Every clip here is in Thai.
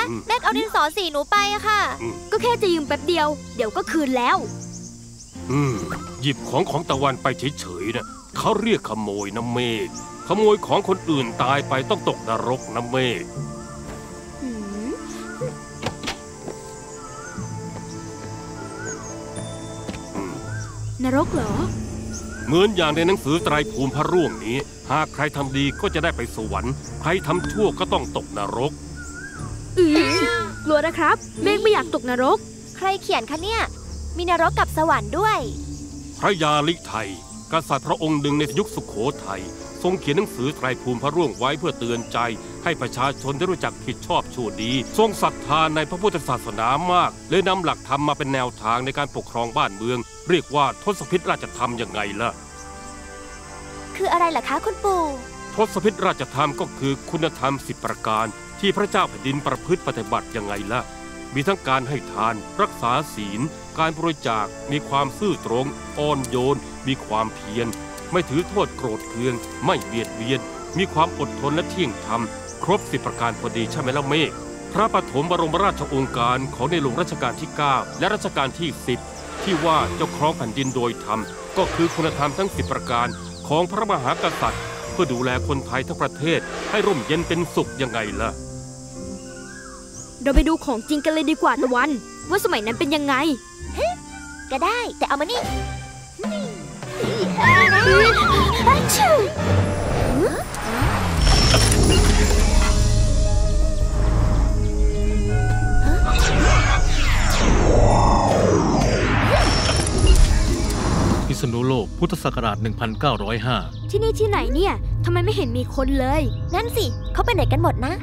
แม็กเอาดินสอสีหนูไปอะค่ะก็แค่จะยืมแป๊บเดียวเดี๋ยวก็คืนแล้วหยิบของตะวันไปเฉยๆนะเขาเรียกขโมยนะเมฆขโมยของคนอื่นตายไปต้องตกนรกนะเมฆนรกเหรอเหมือนอย่างในหนังสือไตรภูมิพระร่วงนี้หากใครทำดีก็จะได้ไปสวรรค์ใครทำชั่วก็ต้องตกนรกกลัวนะครับเมฆไม่อยากตกนรกใครเขียนคะเนี่ยมีนรกกับสวรรค์ด้วยพระยาลิไทยกษัตริย์พระองค์หนึ่งในยุคสุโขทัยทรงเขียนหนังสือไตรภูมิพระร่วงไว้เพื่อเตือนใจให้ประชาชนได้รู้จักผิดชอบชั่วดีทรงศรัทธาในพระพุทธศาสนามากเลยนำหลักธรรมมาเป็นแนวทางในการปกครองบ้านเมืองเรียกว่าทศพิธราชธรรมยังไงล่ะคืออะไรล่ะคะคุณปู่ทศพิธราชธรรมก็คือคุณธรรม10ประการที่พระเจ้าแผ่นดินประพฤติปฏิบัติยังไงล่ะมีทั้งการให้ทานรักษาศีลการบริจาคมีความซื่อตรงอ่อนโยนมีความเพียรไม่ถือโทษโกรธเคืองไม่เบียดเบียนมีความอดทนและเที่ยงธรรมครบ10ประการพอดีใช่ไหมล่ะเมฆพระปฐมบรมราชโองการของในหลวงรัชกาลที่9และรัชกาลที่10ที่ว่าเจ้าครองแผ่นดินโดยธรรมก็คือคุณธรรมทั้ง10ประการของพระมหากษัตริย์เพื่อดูแลคนไทยทั้งประเทศให้ร่มเย็นเป็นสุขยังไงล่ะเราไปดูของจริงกันเลยดีกว่าตะวันว่าสมัยนั้นเป็นยังไงก็ได้แต่เอามานี่พิษณุโลกพุทธศักราช 1905 ที่นี่ที่ไหนเนี่ยทำไมไม่เห็นมีคนเลยนั่นสิเขาไปไหนกันหมดนะ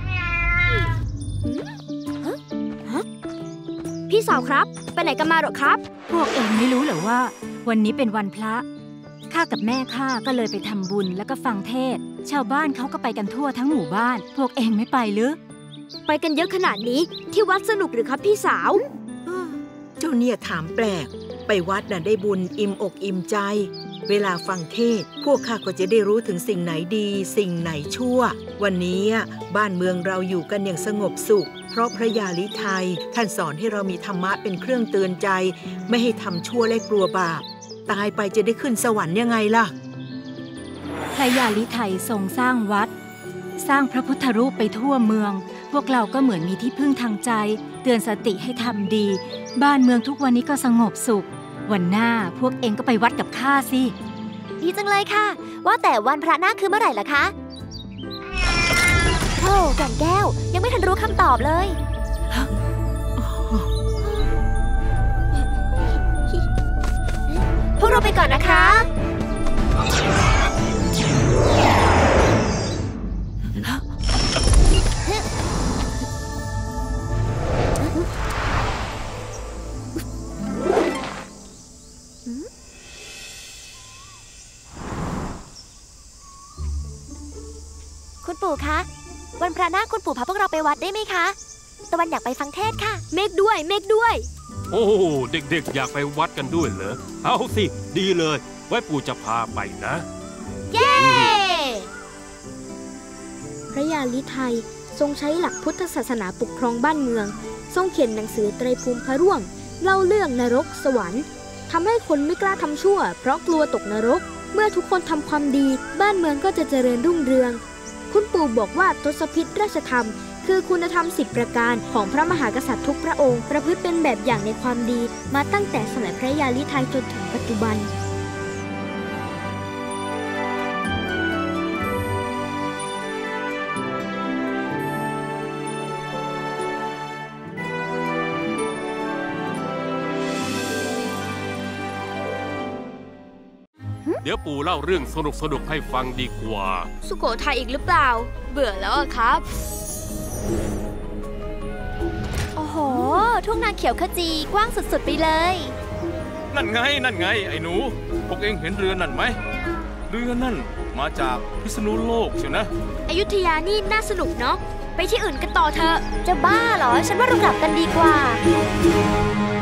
พี่สาวครับไปไหนกันมาหรอครับพวกเองไม่รู้เหรอว่าวันนี้เป็นวันพระข้ากับแม่ข้าก็เลยไปทำบุญแล้วก็ฟังเทศชาวบ้านเขาก็ไปกันทั่วทั้งหมู่บ้านพวกเองไม่ไปหรือไปกันเยอะขนาดนี้ที่วัดสนุกหรือครับพี่สาวเจ้าเนี่ยถามแปลกไปวัดน่ะได้บุญอิ่มอกอิ่มใจเวลาฟังเทศพวกข้าก็จะได้รู้ถึงสิ่งไหนดีสิ่งไหนชั่ววันนี้บ้านเมืองเราอยู่กันอย่างสงบสุขเพราะพระยาลิไทยท่านสอนให้เรามีธรรมะเป็นเครื่องเตือนใจไม่ให้ทำชั่วและกลัวบาปตายไปจะได้ขึ้นสวรรค์ยังไงล่ะพระยาลิไทยทรงสร้างวัดสร้างพระพุทธรูปไปทั่วเมืองพวกเราก็เหมือนมีที่พึ่งทางใจเตือนสติให้ทำดีบ้านเมืองทุกวันนี้ก็สงบสุขวันหน้าพวกเองก็ไปวัดกับข้าสิดีจังเลยค่ะว่าแต่วันพระหน้าคือเมื่อไหร่ล่ะคะโอ้แก่นแก้วยังไม่ทันรู้คำตอบเลยพวกเราไปก่อนนะคะคุณปู่คะวันพระหน้าคุณปู่พาพวกเราไปวัดได้ไหมคะตะวันอยากไปฟังเทศค่ะเมฆด้วยเมฆด้วยโอ้เด็กๆอยากไปวัดกันด้วยเหรอเอาสิดีเลยไว้ปู่จะพาไปนะเย้พระยาลิไทยทรงใช้หลักพุทธศาสนาปกครองบ้านเมืองทรงเขียนหนังสือไตรภูมิพระร่วงเล่าเรื่องนรกสวรรค์ทำให้คนไม่กล้าทำชั่วเพราะกลัวตกนรกเมื่อทุกคนทำความดีบ้านเมืองก็จะเจริญรุ่งเรืองคุณปู่บอกว่าทศพิธราชธรรมคือคุณธรรม10ประการของพระมหากษัตริย์ทุกพระองค์ประพฤติเป็นแบบอย่างในความดีมาตั้งแต่สมัยพระยาลิไทยจนถึงปัจจุบันเดี๋ยวปู่เล่าเรื่องสนุกให้ฟังดีกว่าสุโขทัยอีกหรือเปล่าเบื่อแล้วครับโอ้โหทุ่งนาเขียวขจีกว้างสุดๆไปเลยนั่นไงไอ้หนูพวกเองเห็นเรือนั่นไหมเรือนั่นมาจากพิษณุโลกใช่นะอยุธยานี่น่าสนุกเนาะไปที่อื่นกันต่อเถอะจะบ้าเหรอฉันว่าเรากลับกันดีกว่า